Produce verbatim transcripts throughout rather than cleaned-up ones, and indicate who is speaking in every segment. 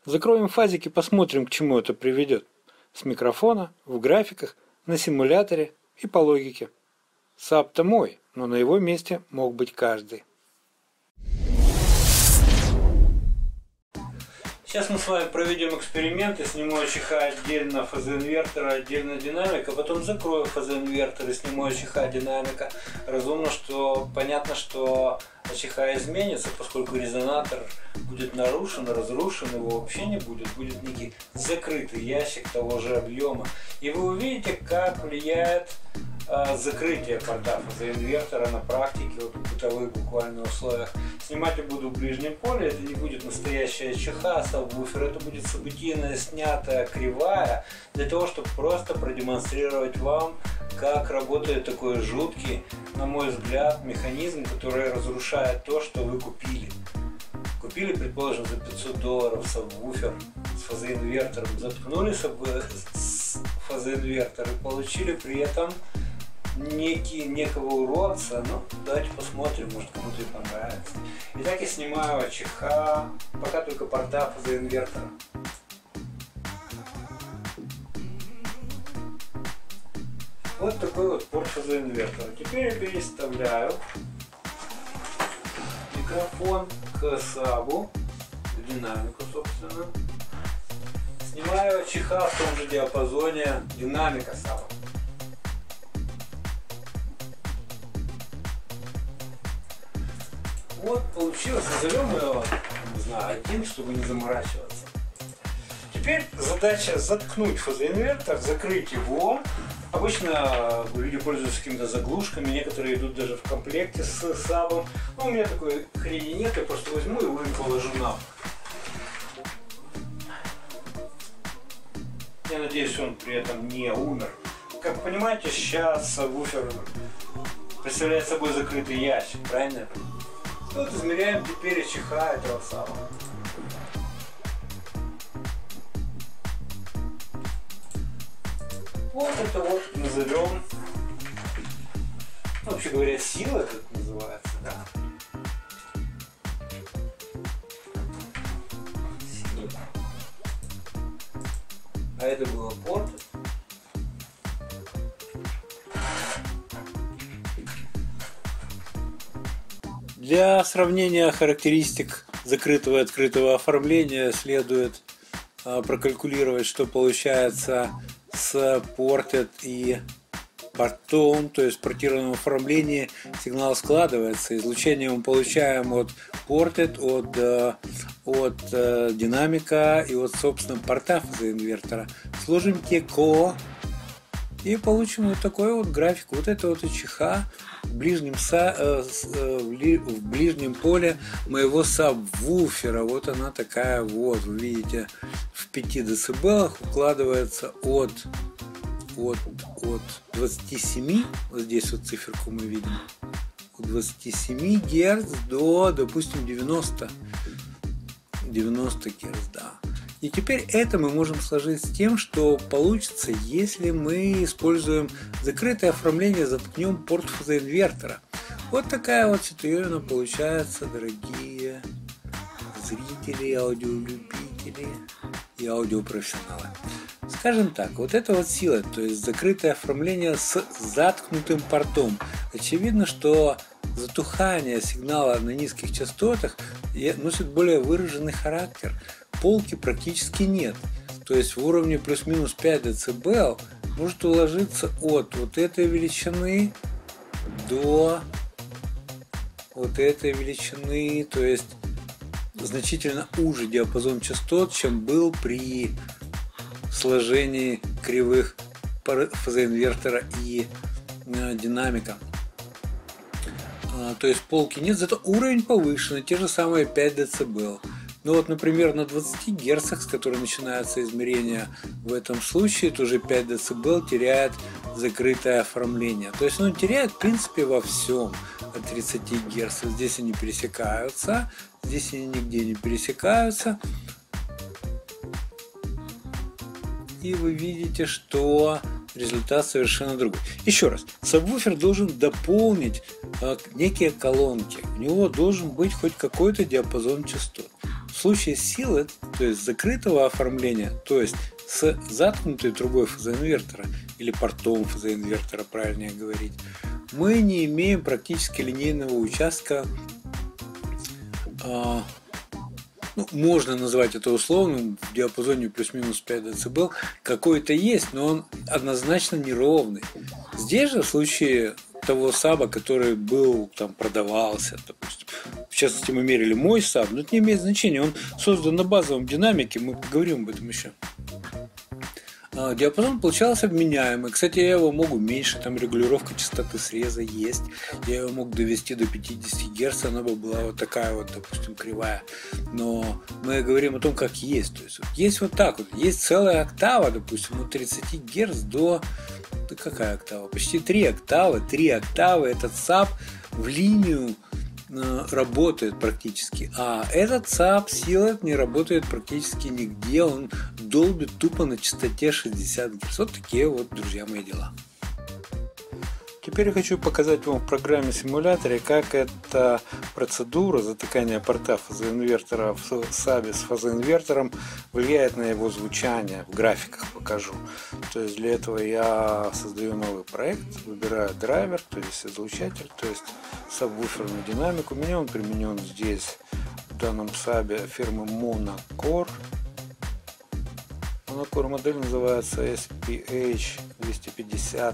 Speaker 1: Закроем фазики, посмотрим, к чему это приведет. С микрофона, в графиках, на симуляторе и по логике. Саб-то мой, но на его месте мог быть каждый. Сейчас мы с вами проведем эксперименты, сниму ЧХ отдельно фазоинвертора, отдельно динамика, потом закрою фазоинвертор и сниму ЧХ динамика. Разумно, что понятно, что ЧХ изменится, поскольку резонатор будет нарушен, разрушен, его вообще не будет, будет некий закрытый ящик того же объема. И вы увидите, как влияет э, закрытие порта фазоинвертора на практике, вот, в бытовых буквально условиях. Снимать я буду в ближнем поле, это не будет настоящая ЧХ, сабвуфер, это будет событийная, снятая, кривая, для того, чтобы просто продемонстрировать вам, как работает такой жуткий, на мой взгляд, механизм, который разрушает то, что вы купили. Купили, предположим, за пятьсот долларов сабвуфер с фазоинвертором, заткнули фазоинвертор и получили при этом некий, некого уродца. Ну, давайте посмотрим, может, кому-то и понравится. Итак, я снимаю ЧХ, пока только порта фазоинвертора. Вот такой вот порт фазоинвертора. Теперь я переставляю микрофон к сабу, к динамику, собственно. Снимаю ЧХ в том же диапазоне динамика саба. Вот получилось, назовем его, не знаю, один, чтобы не заморачиваться. Теперь задача заткнуть фазоинвертор, закрыть его. Обычно люди пользуются какими-то заглушками, некоторые идут даже в комплекте с сабом. Но у меня такой хрени нет, я просто возьму и уровень положу на. Я надеюсь, он при этом не умер. Как вы понимаете, сейчас сабвуфер представляет собой закрытый ящик, правильно? Вот измеряем теперь ЧХ этого саба. Вот это вот назовем, вообще говоря, сила, это называется, да. Сила. А это было порт. Для сравнения характеристик закрытого и открытого оформления следует а, прокалькулировать, что получается с Ported и портом, то есть в портированном оформлении сигнал складывается. Излучение мы получаем от Ported, от, от динамика и от, собственно, порта фазоинвертора. Сложим ТКО и получим вот такой вот график. Вот это вот ЧХ в ближнем, са, в ближнем поле моего сабвуфера. Вот она такая вот, вы видите, в пяти децибелах укладывается от, от, от двадцати семи, вот здесь вот циферку мы видим, от двадцати семи герц до, допустим, девяноста, девяноста герц, да. И теперь это мы можем сложить с тем, что получится, если мы используем закрытое оформление, заткнем порт фазоинвертора. Вот такая вот ситуация получается, дорогие зрители, аудиолюбители и аудиопрофессионалы. Скажем так, вот это вот сила, то есть закрытое оформление с заткнутым портом. Очевидно, что затухание сигнала на низких частотах носит более выраженный характер. Полки практически нет. То есть в уровне плюс-минус пять децибел может уложиться от вот этой величины до вот этой величины, то есть значительно уже диапазон частот, чем был при сложении кривых фазоинвертора и э, динамика. А, то есть полки нет, зато уровень повышенный, те же самые пять децибел. Ну вот, например, на двадцати герцах, с которой начинается измерение, в этом случае тоже пять децибел теряет закрытое оформление. То есть он теряет, в принципе, во всем от тридцати герц. Здесь они пересекаются, здесь они нигде не пересекаются. И вы видите, что результат совершенно другой. Еще раз, сабвуфер должен дополнить э, некие колонки. У него должен быть хоть какой-то диапазон частот. В случае силы, то то есть закрытого оформления, то есть с заткнутой трубой фазоинвертора или портом фазоинвертора, правильнее говорить, мы не имеем практически линейного участка. А, ну, можно назвать это условным, в диапазоне плюс-минус пять дБ, какой-то есть, но он однозначно неровный. Здесь же в случае того саба, который был, там, продавался, допустим, в частности мы мерили мой саб, но это не имеет значения, он создан на базовом динамике, мы поговорим об этом еще. Диапазон получался вменяемый. Кстати, я его могу меньше, там регулировка частоты среза есть. Я его мог довести до пятидесяти герц, она бы была вот такая вот, допустим, кривая. Но мы говорим о том, как есть. То есть вот есть вот так вот. Есть целая октава, допустим, от тридцати герц до... Да какая октава? Почти три октавы. три октавы этот саб в линию работает практически, а этот саб силок не работает практически нигде, он долбит тупо на частоте шестьдесят герц. Вот такие вот, друзья мои, дела. Теперь я хочу показать вам в программе симуляторе, как эта процедура затыкания порта фазоинвертора в сабе с фазоинвертором влияет на его звучание. В графиках покажу. То есть для этого я создаю новый проект, выбираю драйвер, то есть излучатель, то есть сабвуферную динамику. У меня он применен здесь, в данном сабе фирмы Monocore. Monocore модель называется эс пи эйч двести пятьдесят.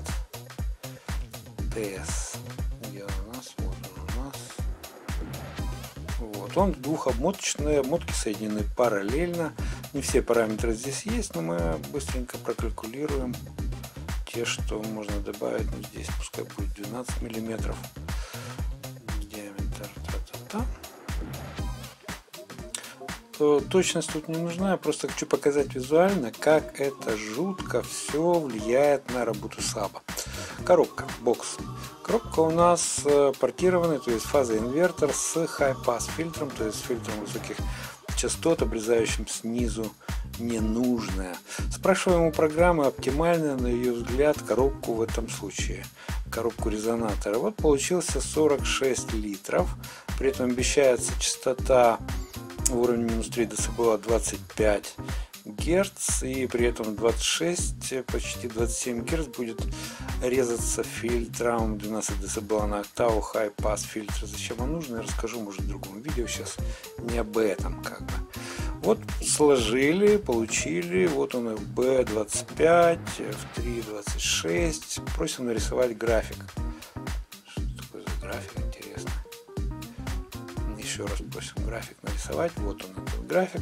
Speaker 1: Где он у нас? Вот он у нас. Вот. Он двухобмоточный, обмотки соединены параллельно. Не все параметры здесь есть, но мы быстренько прокалькулируем те, что можно добавить. Ну, здесь пускай будет двенадцать миллиметров диаметр. Та-та-та. Точность тут не нужна, я просто хочу показать визуально, как это жутко все влияет на работу саба. Коробка, бокс. Коробка у нас портированный, то есть фазоинвертор с high-pass фильтром, то есть фильтром высоких частот, обрезающим снизу ненужное. Спрашиваем у программы оптимальную, на ее взгляд, коробку в этом случае. Коробку резонатора. Вот получился сорок шесть литров, при этом обещается частота в уровне минус три дБ двадцать пять герц, и при этом двадцать шесть, почти двадцать семь герц будет резаться фильтром двенадцать дБ на октаву high pass фильтра. Зачем он нужен, я расскажу, может, в другом видео, сейчас не об этом как бы. Вот сложили, получили, вот он эф би двадцать пять, эф три двадцать шесть. Просим нарисовать график. Что такое за график, интересно. Еще раз просим график нарисовать. Вот он, этот график.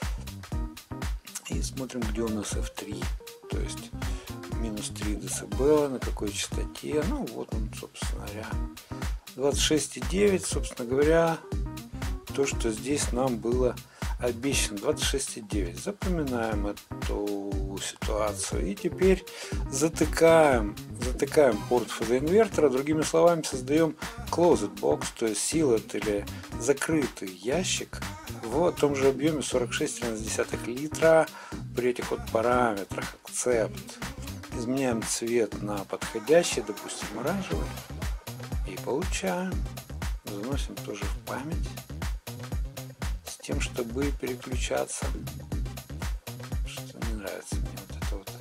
Speaker 1: И смотрим, где у нас эф три, то есть минус три дБ, на какой частоте. Ну вот он, собственно говоря, двадцать шесть и девять, собственно говоря, то, что здесь нам было обещано, двадцать шесть и девять. Запоминаем эту ситуацию и теперь затыкаем, затыкаем порт фазоинвертора, другими словами создаем closed box, то есть силот или закрытый ящик в том же объеме сорок шесть целых тринадцать десятых литра. При этих вот параметрах акцепт изменяем цвет на подходящий, допустим, оранжевый, и получаем, заносим тоже в память с тем, чтобы переключаться. Что не нравится мне вот это вот.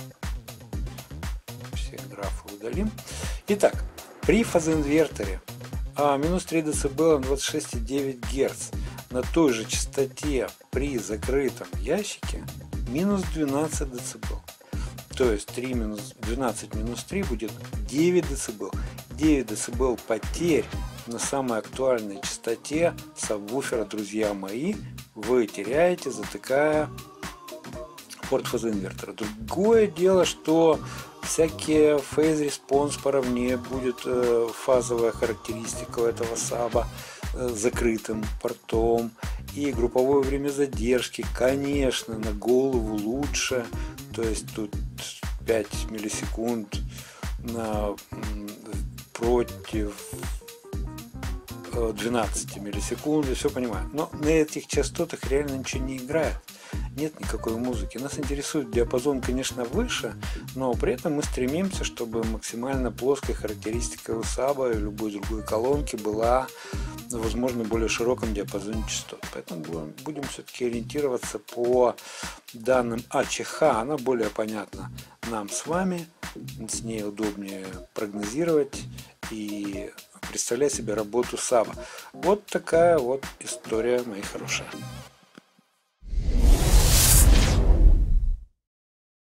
Speaker 1: Все графы удалим. Итак, при фазоинверторе а, минус три дБ на двадцать шесть и девять герц на той же частоте при закрытом ящике минус двенадцать дБ. То есть три минус двенадцать минус три будет девять дБ. девять дБ потерь на самой актуальной частоте сабвуфера, друзья мои, вы теряете, затыкая порт фазоинвертора. Другое дело, что всякие phase response поровнее будет э, фазовая характеристика у этого саба э, закрытым портом, и групповое время задержки, конечно, на голову лучше, то есть тут пять миллисекунд на, против двенадцати миллисекунд, я все понимаю, но на этих частотах реально ничего не играет. Нет никакой музыки. Нас интересует диапазон, конечно, выше, но при этом мы стремимся, чтобы максимально плоская характеристика у саба и любой другой колонки была возможно, более широком диапазоне частот. Поэтому будем все-таки ориентироваться по данным АЧХ. Она более понятна нам с вами, с ней удобнее прогнозировать и представлять себе работу САВа. Вот такая вот история, мои хорошие.